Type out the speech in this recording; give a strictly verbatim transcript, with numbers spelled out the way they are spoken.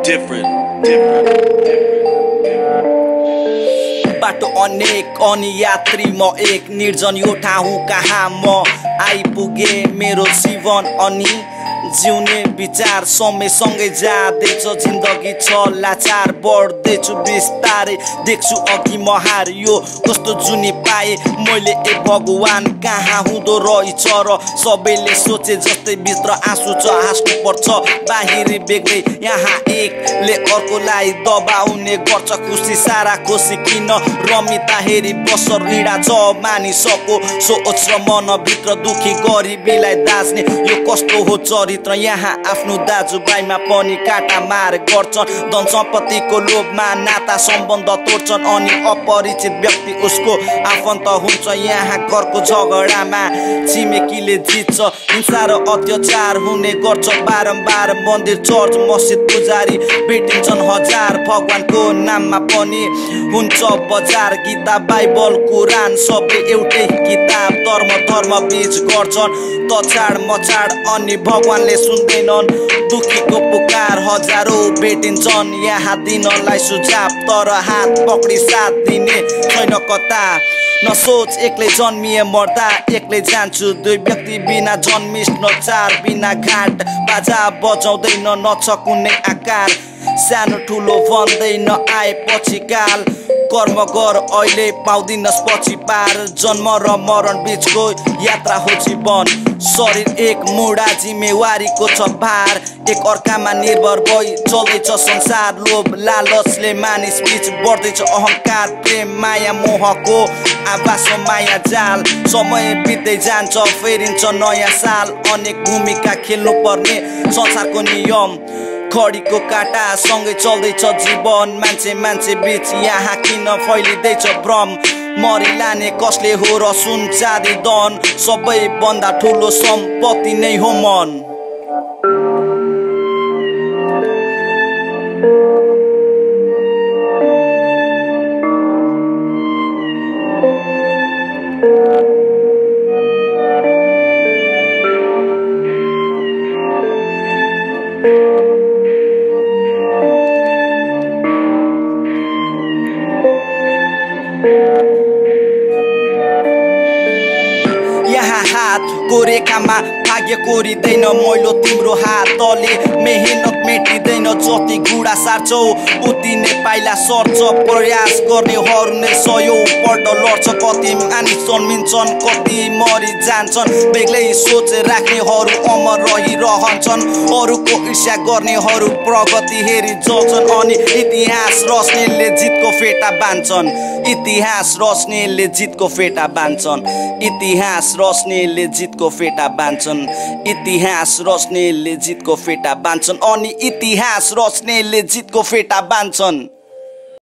different, different, different. बाटो अनेक अनि यात्री म एक निर्जन यो ठाउँ कहाँ म आइपुगे मेरो जीवन अनि जिउने विचार समयसँगै जाँदैछ जिन्दगी छ लाचार बढ्दैछु बिस्तारै देख्छु अघि म हार यो कस्तो जुनी पाए मैले ए भगवान कहाँ हुँदो रहेछ र सबैले सोचे जस्तै भित्र आँसु छ हाँस्नु पर्छ बाहिरी बेग्लै यहाँ एकले अर्कोलाई दबाउने गर्छ खुसी सारा खुसी किन रमिता हेरी बसर ऋणा छ मानिसको सोच र मनभित्र दुखी गरिबीलाई दाच्ने यो कस्तो हो चरित्र यहाँ आफ्नो दाजुभाइमा पनि काटा मार गर्छन् धन सम्पत्तिको लोभमा नाता सम्बन्ध तोड्छन् अनि अपरिचित व्यक्ति उसको आफन्त हुन्छ यहाँ घरको झगडामा छिमेकीले जित्छ हिंसा र अत्याचार हुने गर्छ बारम्बार मन्दिर चर्च मस्जिद पुजारी भेटिन्छन् हजार भगवानको नाममा पनि हुन्छ बजार गीता बाइबल कुरान सबै एउटै किताब धर्म धर्म बीच गर्छन् तछाड मछाड अनि भगवानले सुन्दैनन् दुखीको पुकार हजारौं भेटिन्छन् यहाँ दिनलाई सुझाव तर हात पक्री साथ दिने छैन कता नसोच एक्लै जन्मिए मर्दा एक्लै जान्छु दुई व्यक्ति बिना जन्मिस न चार बिना घाट बाजा बजाउँदैन नछ कुनै आकार सानो ठुलो भन्दैन आएपछि काल कर्म गर अहिले पाउँदिनस् पछि पार जन्म र मरण बीचको यात्रा हो जीवन शरीर एक मुडा जिम्मेवारीको छ भार एक अर्कामा निर्भर भई चल्दैछ संसार लोभ लालचले मानिस बीच बढ्दैछ अहंकार प्रेम माया मोहको आभास माया जाल समय बित्दै जान्छ फेरिन्छ नयाँ साल अनेक भूमिका खेल्नु पर्ने संसारको नियम खडीको काटा सँगै चल्दैछ जीवन मान्छे मान्छे बीच यहाँ किन फैलिँदैछ भ्रम मरिलाने कसले हो र सुन चाँदी धन सबैभन्दा ठुलो सम्पत्ति नै हो मन यहाँ हातको रेखामा भाग्य कोरिँदैन मैलो तिम्रो हातले मेहनत मेटिँदैन जति गुडा सार्छौ उति नै पाइला सर्छ प्रयास गर्नेहरू नै सयौं पल्ट लड्छ कति मानिस जन्मिन्छन् कति मरि जान्छन् बेग्लै सोच राख्नेहरू अमर रहिरहन्छन् अरूको ईर्ष्या गर्नेहरू प्रगति हेरी जल्छन् अनि इतिहास रच्नेले जितको फेटा बान्छन् इतिहास रच्नेले जितको फेटा बान्छन् इतिहास रच्नेले जितको फेटा बान्छन् इतिहास रच्नेले जितको फेटा बान्छन् अनि इतिहास रच्नेले जितको फेटा बान्छन्।